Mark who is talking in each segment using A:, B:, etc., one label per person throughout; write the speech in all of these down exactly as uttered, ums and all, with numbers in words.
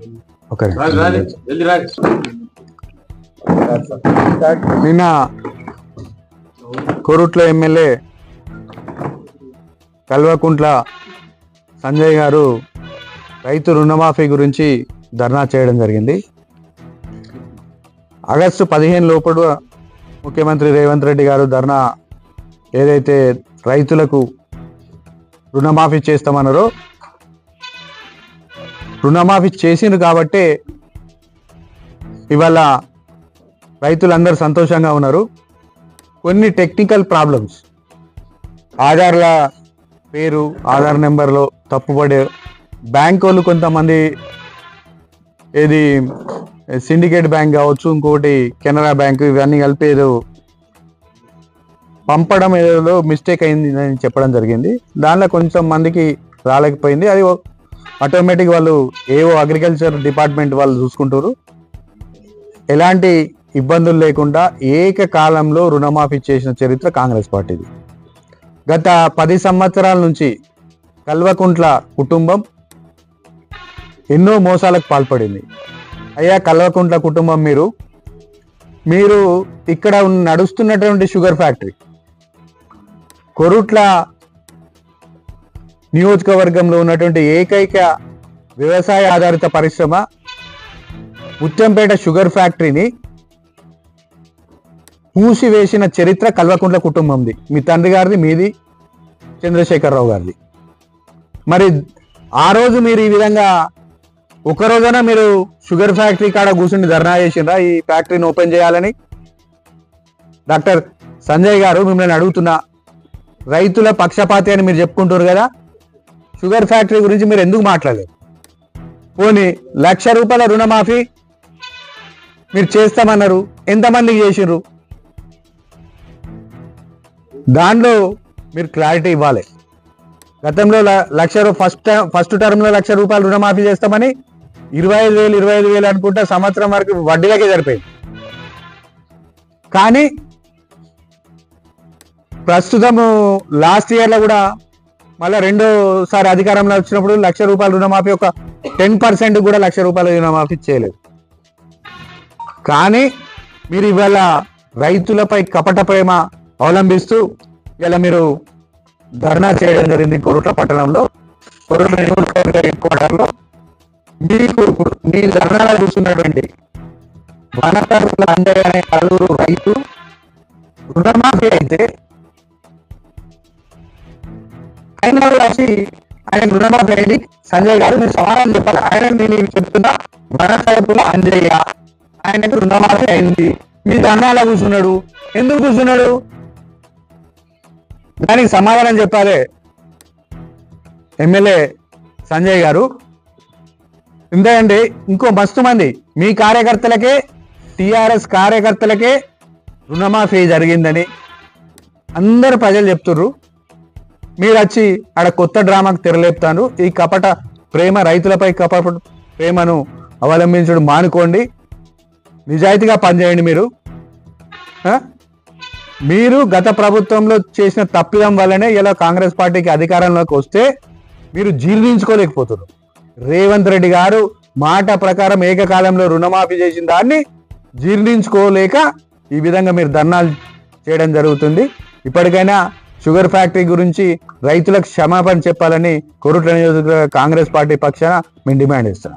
A: నిన్న కోరుట్ల ఎమ్మెల్యే కల్వకుంట్ల సంజయ్ గారు రైతు రుణమాఫీ గురించి ధర్నా చేయడం జరిగింది. ఆగస్టు పదిహేను లోపల ముఖ్యమంత్రి రేవంత్ రెడ్డి గారు ధర్నా ఏదైతే రైతులకు రుణమాఫీ చేస్తామన్నారో రుణమాఫీ చేసిండ్రు కాబట్టి ఇవాళ రైతులందరూ సంతోషంగా ఉన్నారు. కొన్ని టెక్నికల్ ప్రాబ్లమ్స్, ఆధార్ల పేరు ఆధార్ నెంబర్లో తప్పుపడే బ్యాంక్ వాళ్ళు కొంతమంది, ఏది సిండికేట్ బ్యాంక్ కావచ్చు, ఇంకోటి కెనరా బ్యాంక్, ఇవన్నీ కలిపి ఏదో పంపడం ఏదో మిస్టేక్ అయింది అని చెప్పడం జరిగింది. దానిలో కొంచెం మందికి రాలేకపోయింది. అది ఆటోమేటిక్ వాళ్ళు ఏవో అగ్రికల్చర్ డిపార్ట్మెంట్ వాళ్ళు చూసుకుంటారు. ఎలాంటి ఇబ్బందులు లేకుండా ఏకకాలంలో రుణమాఫీ చేసిన చరిత్ర కాంగ్రెస్ పార్టీది. గత పది సంవత్సరాల నుంచి కల్వకుంట్ల కుటుంబం ఎన్నో మోసాలకు పాల్పడింది. అయ్యా కల్వకుంట్ల కుటుంబం, మీరు మీరు ఇక్కడ నడుస్తున్నటువంటి షుగర్ ఫ్యాక్టరీ కోరుట్ల నియోజకవర్గంలో ఉన్నటువంటి ఏకైక వ్యవసాయ ఆధారిత పరిశ్రమ ముత్యంపేట షుగర్ ఫ్యాక్టరీని మూసివేసిన చరిత్ర కల్వకుంట్ల కుటుంబంది. మీ తండ్రి గారిది, మీది, చంద్రశేఖరరావు గారిది. మరి ఆ రోజు మీరు ఈ విధంగా ఒక రోజున మీరు షుగర్ ఫ్యాక్టరీ కాడ కూర్చుని ధర్నా చేసిండ్రా ఈ ఫ్యాక్టరీని ఓపెన్ చేయాలని? డాక్టర్ సంజయ్ గారు, మిమ్మల్ని అడుగుతున్నా, రైతుల పక్షపాతి అని మీరు చెప్పుకుంటారు కదా, షుగర్ ఫ్యాక్టరీ గురించి మీరు ఎందుకు మాట్లాడలేదు? పోనీ లక్ష రూపాయల రుణమాఫీ మీరు చేస్తామన్నారు, ఎంతమందికి చేసిండ్రు? దానిలో మీరు క్లారిటీ ఇవ్వాలి. గతంలో లక్ష ఫస్ట్ ఫస్ట్ టర్మ్లో లక్ష రూపాయలు రుణమాఫీ చేస్తామని ఇరవై ఐదు వేలు ఇరవై ఐదు వేలు అనుకుంటే సంవత్సరం వరకు వడ్డీలకే సరిపోయింది. కానీ ప్రస్తుతము లాస్ట్ ఇయర్లో కూడా మళ్ళీ రెండోసారి అధికారంలో వచ్చినప్పుడు లక్ష రూపాయల రుణమాఫీ ఒక టెన్ పర్సెంట్ కూడా లక్ష రూపాయల రుణమాఫీ చేయలేదు. కానీ మీరు ఇవాళ రైతులపై కపట ప్రేమ అవలంబిస్తూ ఇలా మీరు ధర్నా చేయడం జరిగింది కోరుట్ల పట్టణంలో. కోరుట్ల నియోజకవర్గ హెడ్ క్వార్టర్లో మీకు మీ ధర్నాలో చూస్తున్నటువంటి వనకర్ల అంజయ్య అనే పలువురు రైతు రుణమాఫీ అయితే ఆయన వచ్చి ఆయన రుణమాఫీ అయింది. సంజయ్ గారు మీరు సమాధానం చెప్పాలి. ఆయన నేను చెప్తున్నా, వనకర్ల అంజయ్య ఆయనకు రుణమాఫీ అయింది, మీ ధర్నాలో కూర్చున్నాడు, ఎందుకు కూర్చున్నాడు? దానికి సమాధానం చెప్పాలి ఎమ్మెల్యే సంజయ్ గారు. ఇంతకంటే ఇంకో మస్తు మంది మీ కార్యకర్తలకే, టిఆర్ఎస్ కార్యకర్తలకే రుణమాఫీ జరిగిందని అందరు ప్రజలు చెప్తుర్రు. మీరు వచ్చి ఆడ కొత్త డ్రామాకు తెరలేపుతాను. ఈ కపట ప్రేమ, రైతులపై కపట ప్రేమను అవలంబించడం మానుకోండి, నిజాయితీగా పనిచేయండి. మీరు మీరు గత ప్రభుత్వంలో చేసిన తప్పిదం వల్లనే ఇలా కాంగ్రెస్ పార్టీకి అధికారంలోకి వస్తే మీరు జీర్ణించుకోలేకపోతున్నారు. రేవంత్ రెడ్డి గారు మాట ప్రకారం ఏకకాలంలో రుణమాఫీ చేసిన దాన్ని జీర్ణించుకోలేక ఈ విధంగా మీరు ధర్నాలు చేయడం జరుగుతుంది. ఇప్పటికైనా షుగర్ ఫ్యాక్టరీ గురించి రైతులకు క్షమాపణ చెప్పాలని కోరుట్ల నియోజకవర్గ కాంగ్రెస్ పార్టీ పక్షాన మేము డిమాండ్ ఇస్తున్నాం.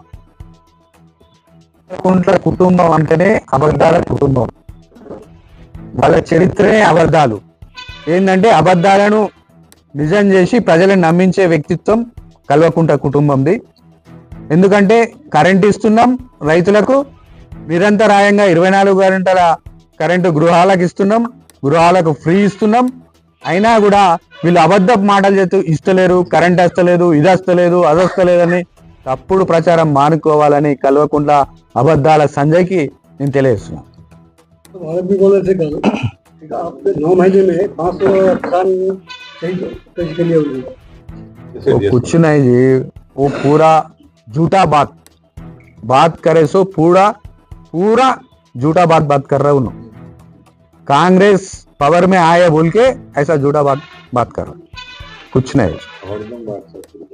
A: కుటుంబం అంటేనే అబద్ధాల కుటుంబం, వాళ్ళ చరిత్రనే అబద్ధాలు. ఏంటంటే అబద్ధాలను నిజం చేసి ప్రజలను నమ్మించే వ్యక్తిత్వం కల్వకుంట్ల కుటుంబంది. ఎందుకంటే కరెంట్ ఇస్తున్నాం రైతులకు, నిరంతరాయంగా ఇరవై నాలుగు గంటల కరెంటు గృహాలకు ఇస్తున్నాం, గృహాలకు ఫ్రీ ఇస్తున్నాం. అయినా కూడా వీళ్ళు అబద్ధపు మాటలు చేస్తూ ఇస్తలేరు, కరెంట్ వస్తలేదు, ఇది వస్తలేదు, అది వస్తలేదని తప్పుడు ప్రచారం మానుకోవాలని కల్వకుంట్ల అబద్ధాల సంజయ్కి నేను తెలియజేస్తున్నాను. कुछ नहीं जी, वो पूरा झूठा बात बात करे सो पूरा पूरा झूठा बात बात कर रहा हूँ. कांग्रेस पावर में आए बोल के ऐसा झूठा बात बात कर रहा, कुछ नहीं.